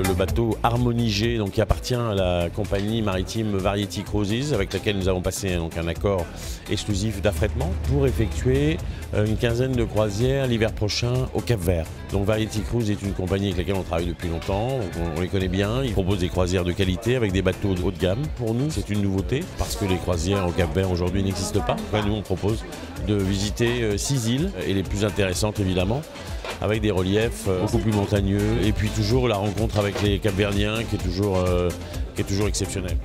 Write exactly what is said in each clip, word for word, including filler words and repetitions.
le bateau Harmony G, donc, qui appartient à la compagnie maritime Variety Cruises, avec laquelle nous avons passé donc, un accord exclusif d'affrètement pour effectuer une quinzaine de croisières l'hiver prochain au Cap-Vert. Donc Variety Cruises est une compagnie avec laquelle on travaille depuis longtemps, on, on les connaît bien, ils proposent des croisières de qualité avec des bateaux de haut de gamme. Pour nous, c'est une nouveauté parce que les croisières au Cap-Vert aujourd'hui n'existent pas. Enfin, nous, on propose de visiter six îles et les plus intéressantes évidemment, avec des reliefs beaucoup plus montagneux et puis toujours la rencontre avec les Cap-Verdiens qui est toujours, euh, qui est toujours exceptionnelle.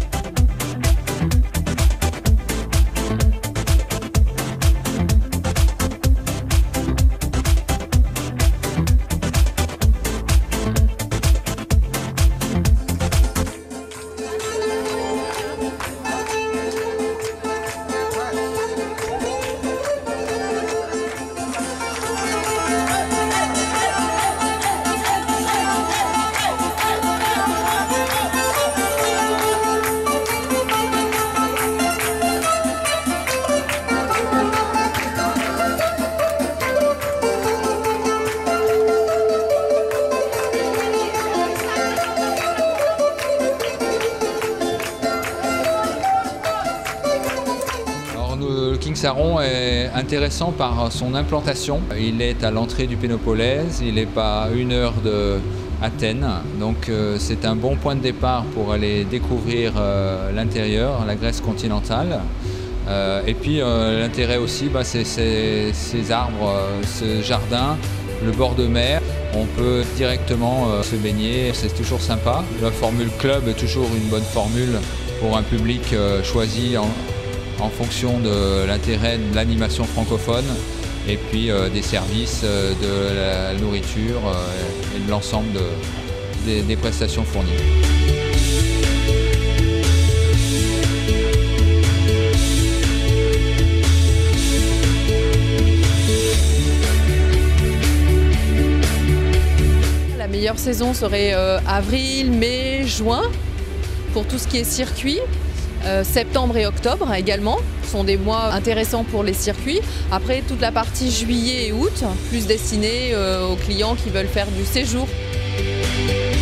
Le King Saron est intéressant par son implantation. Il est à l'entrée du Pénopolèse, il n'est pas à une heure d'Athènes, donc euh, c'est un bon point de départ pour aller découvrir euh, l'intérieur, la Grèce continentale. Euh, et puis euh, l'intérêt aussi, bah, c'est ces arbres, euh, ce jardin, le bord de mer. On peut directement euh, se baigner, c'est toujours sympa. La formule club est toujours une bonne formule pour un public euh, choisi en, en fonction de l'intérêt de l'animation francophone et puis euh, des services, euh, de la nourriture euh, et de l'ensemble de, des, des prestations fournies. La meilleure saison serait euh, avril, mai, juin pour tout ce qui est circuit. Euh, septembre et octobre également sont des mois intéressants pour les circuits. Après, toute la partie juillet et août, plus destinée euh, aux clients qui veulent faire du séjour.